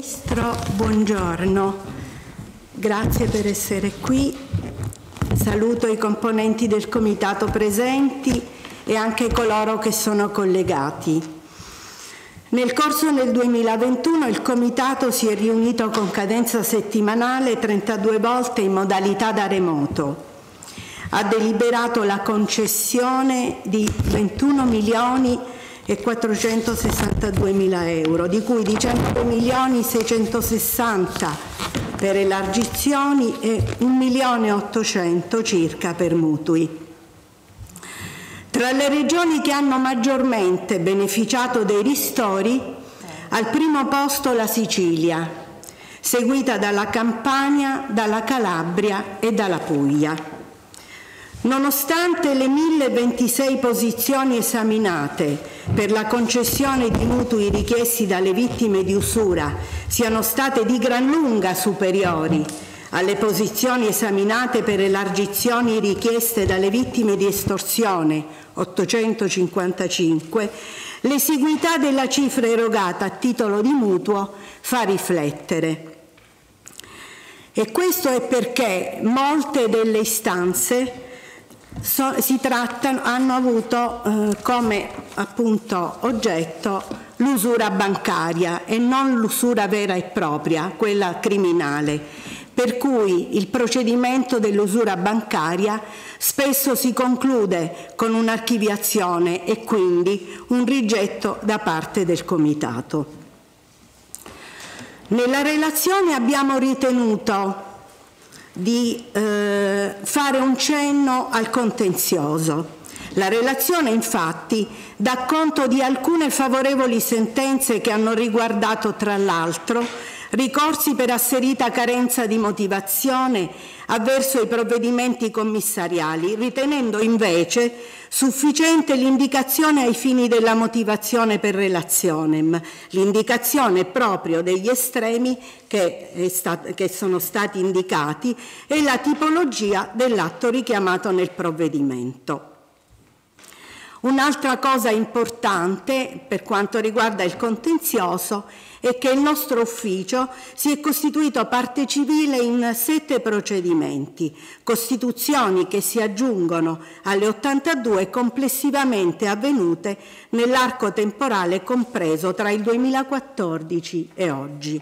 Ministro, buongiorno. Grazie per essere qui. Saluto i componenti del Comitato presenti e anche coloro che sono collegati. Nel corso del 2021 il Comitato si è riunito con cadenza settimanale 32 volte in modalità da remoto. Ha deliberato la concessione di 21 milioni e 462 mila euro, di cui 19 milioni 660 per elargizioni e 1 milione 800 circa per mutui. Tra le regioni che hanno maggiormente beneficiato dei ristori, al primo posto la Sicilia, seguita dalla Campania, dalla Calabria e dalla Puglia. Nonostante le 1026 posizioni esaminate per la concessione di mutui richiesti dalle vittime di usura siano state di gran lunga superiori alle posizioni esaminate per elargizioni richieste dalle vittime di estorsione, 855, l'esiguità della cifra erogata a titolo di mutuo fa riflettere. E questo è perché molte delle istanze hanno avuto come appunto oggetto l'usura bancaria e non l'usura vera e propria, quella criminale, per cui il procedimento dell'usura bancaria spesso si conclude con un'archiviazione e quindi un rigetto da parte del Comitato. Nella relazione abbiamo ritenuto di fare un cenno al contenzioso. La relazione infatti dà conto di alcune favorevoli sentenze che hanno riguardato tra l'altro ricorsi per asserita carenza di motivazione avverso i provvedimenti commissariali, ritenendo invece sufficiente l'indicazione ai fini della motivazione per relazionem, l'indicazione proprio degli estremi che sono stati indicati e la tipologia dell'atto richiamato nel provvedimento. Un'altra cosa importante per quanto riguarda il contenzioso è che il nostro ufficio si è costituito parte civile in 7 procedimenti, costituzioni che si aggiungono alle 82 complessivamente avvenute nell'arco temporale compreso tra il 2014 e oggi.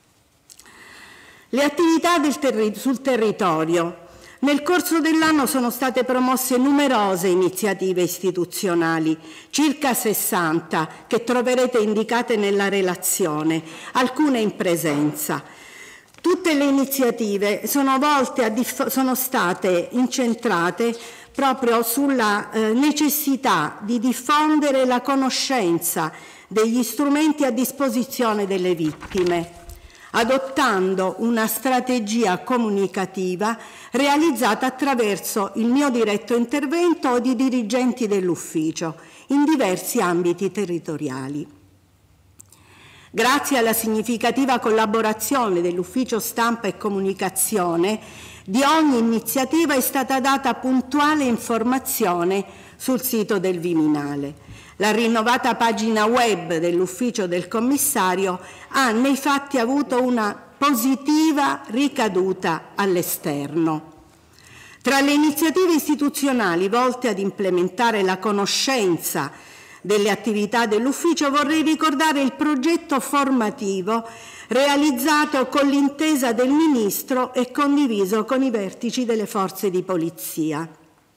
Le attività sul territorio. Nel corso dell'anno sono state promosse numerose iniziative istituzionali, circa 60 che troverete indicate nella relazione, alcune in presenza. Tutte le iniziative sono state incentrate proprio sulla necessità di diffondere la conoscenza degli strumenti a disposizione delle vittime, adottando una strategia comunicativa realizzata attraverso il mio diretto intervento o di dirigenti dell'ufficio in diversi ambiti territoriali. Grazie alla significativa collaborazione dell'Ufficio Stampa e Comunicazione, di ogni iniziativa è stata data puntuale informazione sul sito del Viminale. La rinnovata pagina web dell'ufficio del commissario ha nei fatti avuto una positiva ricaduta all'esterno. Tra le iniziative istituzionali volte ad implementare la conoscenza delle attività dell'ufficio vorrei ricordare il progetto formativo realizzato con l'intesa del Ministro e condiviso con i vertici delle forze di polizia.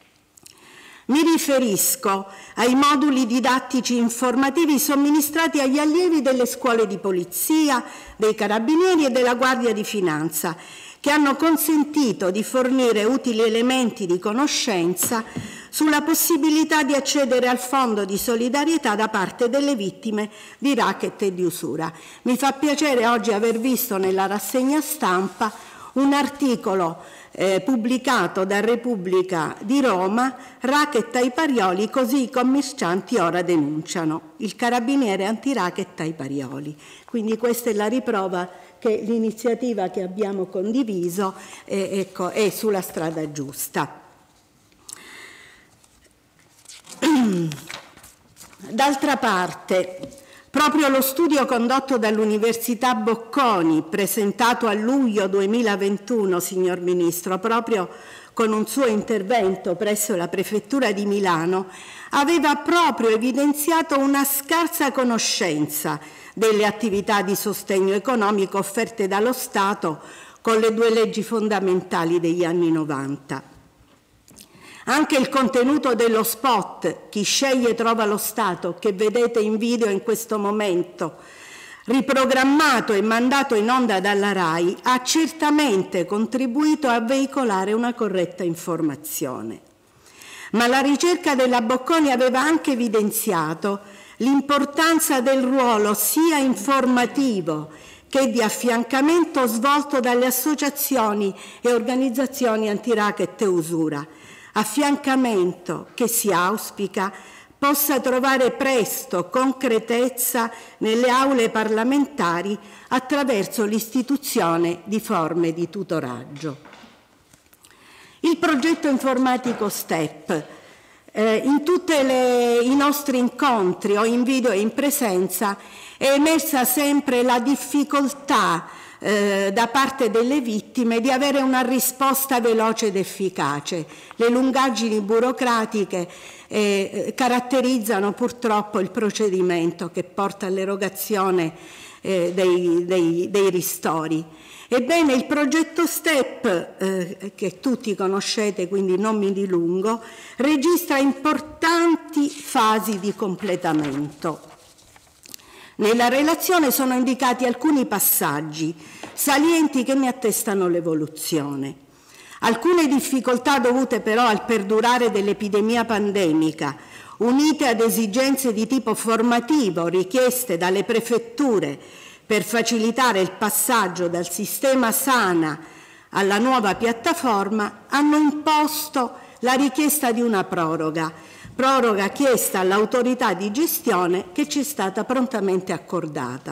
Mi riferisco ai moduli didattici informativi somministrati agli allievi delle scuole di polizia, dei carabinieri e della Guardia di Finanza, che hanno consentito di fornire utili elementi di conoscenza sulla possibilità di accedere al fondo di solidarietà da parte delle vittime di racket e di usura. Mi fa piacere oggi aver visto nella rassegna stampa un articolo pubblicato da Repubblica di Roma, racket ai Parioli, così i commercianti ora denunciano, il carabiniere antiracket ai Parioli. Quindi questa è la riprova che l'iniziativa che abbiamo condiviso è sulla strada giusta. D'altra parte, Proprio lo studio condotto dall'Università Bocconi, presentato a luglio 2021, signor Ministro, proprio con un suo intervento presso la Prefettura di Milano, aveva proprio evidenziato una scarsa conoscenza delle attività di sostegno economico offerte dallo Stato con le due leggi fondamentali degli anni 90. Anche il contenuto dello spot "Chi sceglie trova lo Stato", che vedete in video in questo momento, riprogrammato e mandato in onda dalla RAI, ha certamente contribuito a veicolare una corretta informazione. Ma la ricerca della Bocconi aveva anche evidenziato l'importanza del ruolo sia informativo che di affiancamento svolto dalle associazioni e organizzazioni antiracket e usura. Affiancamento che si auspica possa trovare presto concretezza nelle aule parlamentari attraverso l'istituzione di forme di tutoraggio. Il progetto informatico STEP. In tutti i nostri incontri, o in video e in presenza, è emersa sempre la difficoltà da parte delle vittime di avere una risposta veloce ed efficace. Le lungaggini burocratiche caratterizzano purtroppo il procedimento che porta all'erogazione dei ristori. Ebbene, il progetto STEP, che tutti conoscete, quindi non mi dilungo, registra importanti fasi di completamento. Nella relazione sono indicati alcuni passaggi salienti che ne attestano l'evoluzione. Alcune difficoltà dovute però al perdurare dell'epidemia pandemica, unite ad esigenze di tipo formativo richieste dalle prefetture per facilitare il passaggio dal sistema SANA alla nuova piattaforma, hanno imposto la richiesta di una proroga chiesta all'autorità di gestione, che ci è stata prontamente accordata.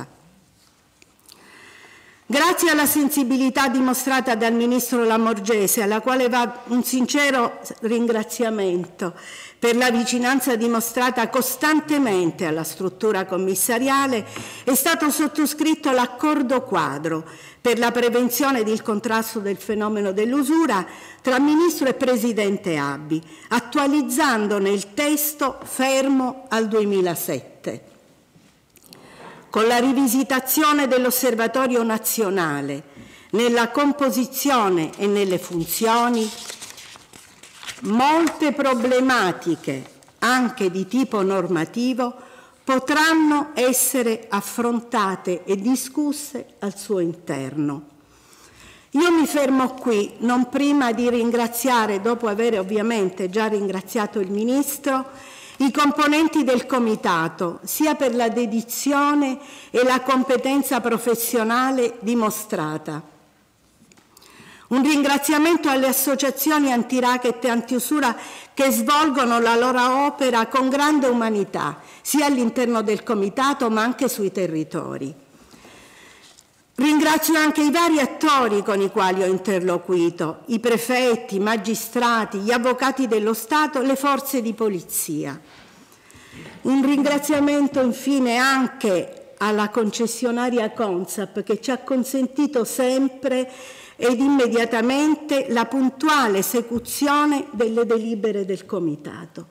Grazie alla sensibilità dimostrata dal Ministro Lamorgese, alla quale va un sincero ringraziamento per la vicinanza dimostrata costantemente alla struttura commissariale, è stato sottoscritto l'accordo quadro per la prevenzione ed il contrasto del fenomeno dell'usura tra Ministro e Presidente ABI, attualizzandone il testo fermo al 2007. Con la rivisitazione dell'Osservatorio nazionale nella composizione e nelle funzioni, molte problematiche, anche di tipo normativo, potranno essere affrontate e discusse al suo interno. Io mi fermo qui, non prima di ringraziare, dopo aver ovviamente già ringraziato il Ministro, i componenti del Comitato, sia per la dedizione e la competenza professionale dimostrata. Un ringraziamento alle associazioni antiracket e antiusura che svolgono la loro opera con grande umanità, sia all'interno del Comitato ma anche sui territori. Ringrazio anche i vari attori con i quali ho interloquito, i prefetti, i magistrati, gli avvocati dello Stato, le forze di polizia. Un ringraziamento infine anche alla concessionaria Consap, che ci ha consentito sempre ed immediatamente la puntuale esecuzione delle delibere del Comitato.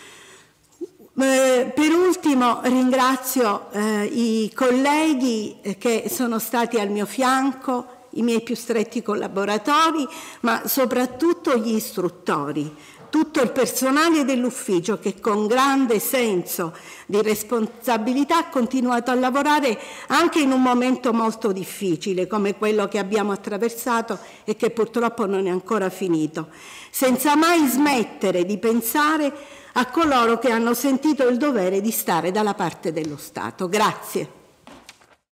Per ultimo ringrazio i colleghi che sono stati al mio fianco, i miei più stretti collaboratori, ma soprattutto gli istruttori, tutto il personale dell'ufficio che con grande senso di responsabilità ha continuato a lavorare anche in un momento molto difficile come quello che abbiamo attraversato e che purtroppo non è ancora finito, senza mai smettere di pensare a coloro che hanno sentito il dovere di stare dalla parte dello Stato. Grazie.